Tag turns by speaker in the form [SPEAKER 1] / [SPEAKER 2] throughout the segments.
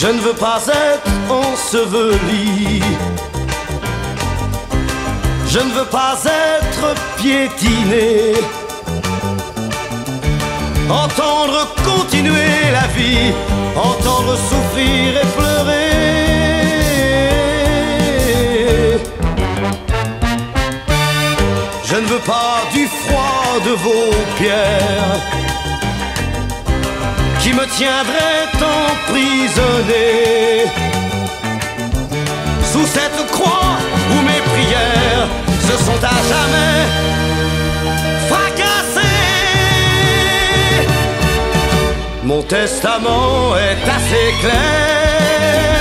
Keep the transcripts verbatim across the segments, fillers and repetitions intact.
[SPEAKER 1] Je ne veux pas être enseveli. Je ne veux pas être piétiné. Entendre continuer la vie, entendre souffrir et pleurer. Je ne veux pas du froid de vos pierres qui me tiendrait emprisonné sous cette croix où mes prières se sont à jamais fracassées. Mon testament est assez clair.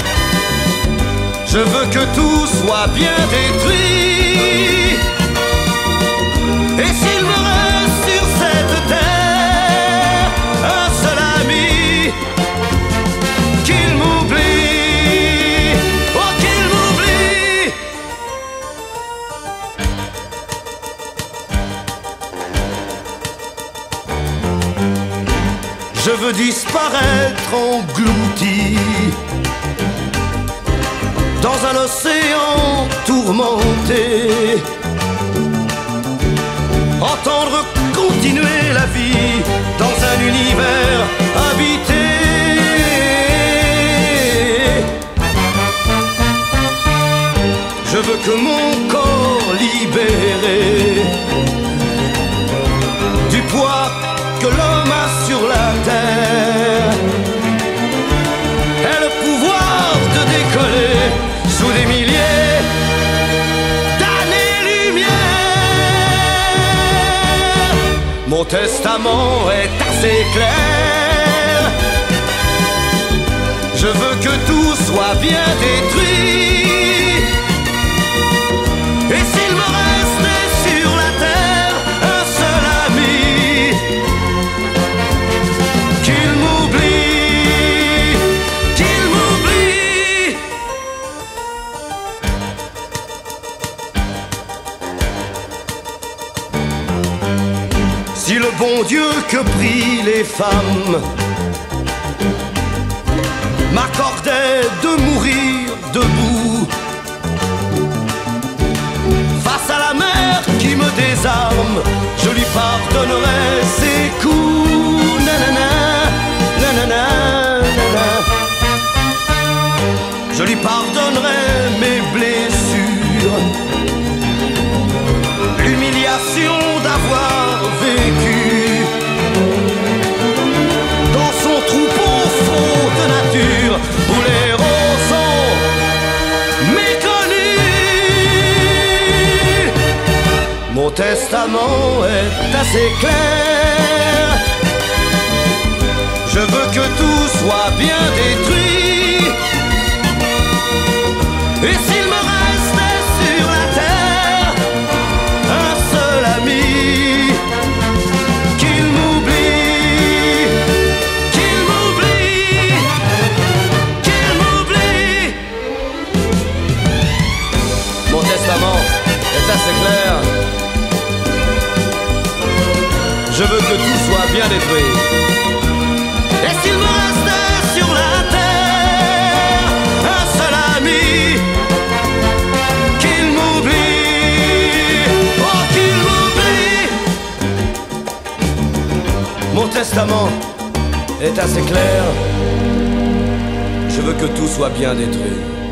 [SPEAKER 1] Je veux que tout soit bien détruit. Et s'il me reste sur cette terre un seul ami, qu'il m'oublie, oh qu'il m'oublie. Je veux disparaître englouti dans un océan tourmenté. Entendre continuer la vie dans un univers habité. Je veux que mon corps libéré du poids que l'homme a sur la terre ait le pouvoir de décoller sous des milliers d'années-lumière. Mon testament est assez clair. Je veux que tout soit bien détruit. Et s'il me restait sur la terre un seul ami, qu'il m'oublie, qu'il m'oublie. Si le bon Dieu que prient les femmes m'accordait de mourir debout face à la mer qui me désarme, je lui pardonnerais ses coups. Nanana, nanana, nanana. Je lui pardonnerais mes blessures, l'humiliation d'avoir vécu dans son troupeau faux de nature où les héros sont méconnus. Mon testament est assez clair. Je veux que tout soit bien détruit. Et s'il me restait sur la terre un seul ami, qu'il m'oublie, qu'il m'oublie, qu'il m'oublie. Mon testament est assez clair. Je veux que tout soit bien détruit. Et s'il me restait sur la terre un seul ami, qu'il m'oublie, oh qu'il m'oublie. Mon testament est assez clair. Je veux que tout soit bien détruit.